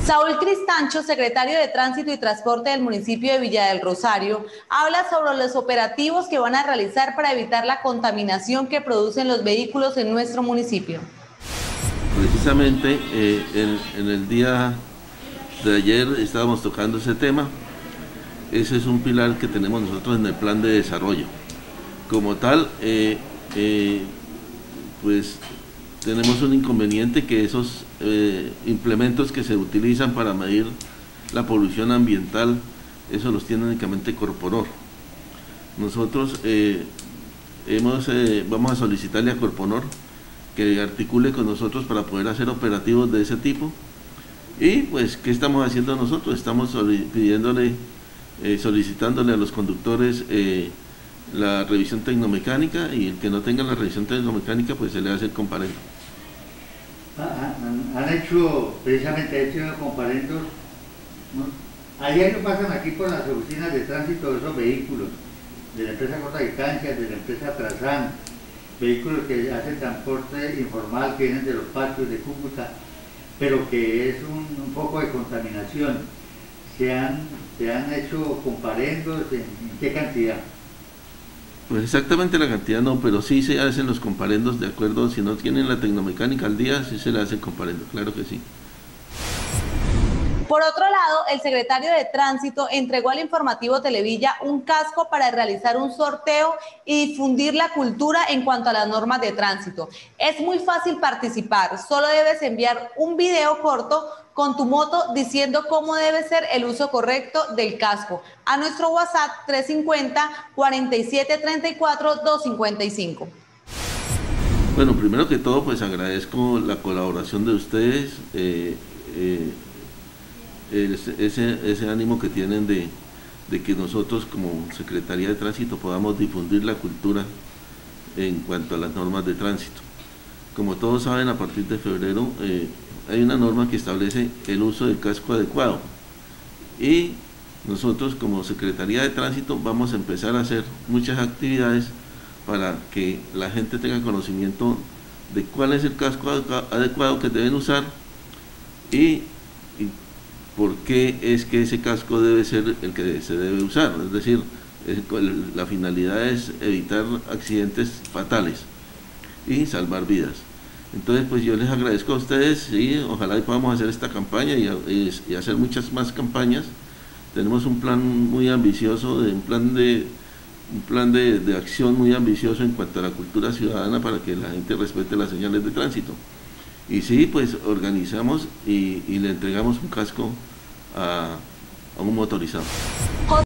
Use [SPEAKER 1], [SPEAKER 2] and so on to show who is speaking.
[SPEAKER 1] Saúl Cristancho, secretario de Tránsito y Transporte del municipio de Villa del Rosario, habla sobre los operativos que van a realizar para evitar la contaminación que producen los vehículos en nuestro municipio.
[SPEAKER 2] Precisamente en el día de ayer estábamos tocando ese tema. Ese es un pilar que tenemos nosotros en el plan de desarrollo. Como tal, pues tenemos un inconveniente que esos implementos que se utilizan para medir la polución ambiental, eso los tiene únicamente Corponor. Nosotros vamos a solicitarle a Corponor que articule con nosotros para poder hacer operativos de ese tipo. Y pues, ¿qué estamos haciendo nosotros? Estamos solicitándole a los conductores la revisión tecnomecánica, y el que no tenga la revisión tecnomecánica pues se le hace el comparendo.
[SPEAKER 3] Han hecho comparendos, ¿no? A diario pasan aquí por las oficinas de tránsito de esos vehículos, de la empresa Corta Distancia, de la empresa Trazán, vehículos que hacen transporte informal, que vienen de los patios de Cúcuta, pero que es un poco de contaminación. ¿Se han hecho comparendos? ¿En qué cantidad?
[SPEAKER 2] Pues exactamente la cantidad no, pero sí se hacen los comparendos de acuerdo. Si no tienen la tecnomecánica al día, sí se le hace el comparendo, claro que sí.
[SPEAKER 1] Por otro lado, el secretario de Tránsito entregó al informativo Televilla un casco para realizar un sorteo y difundir la cultura en cuanto a las normas de tránsito. Es muy fácil participar, solo debes enviar un video corto con tu moto diciendo cómo debe ser el uso correcto del casco a nuestro WhatsApp 350-4734-255.
[SPEAKER 2] Bueno, primero que todo, pues agradezco la colaboración de ustedes, ese ánimo que tienen de que nosotros como Secretaría de Tránsito podamos difundir la cultura en cuanto a las normas de tránsito. Como todos saben, a partir de febrero hay una norma que establece el uso del casco adecuado, y nosotros como Secretaría de Tránsito vamos a empezar a hacer muchas actividades para que la gente tenga conocimiento de cuál es el casco adecuado que deben usar y por qué es que ese casco debe ser el que se debe usar. Es decir, la finalidad es evitar accidentes fatales y salvar vidas. Entonces, pues yo les agradezco a ustedes, y ojalá podamos hacer esta campaña y hacer muchas más campañas. Tenemos un plan muy ambicioso, un plan de acción muy ambicioso en cuanto a la cultura ciudadana para que la gente respete las señales de tránsito. Y sí, pues organizamos y le entregamos un casco a un motorizado.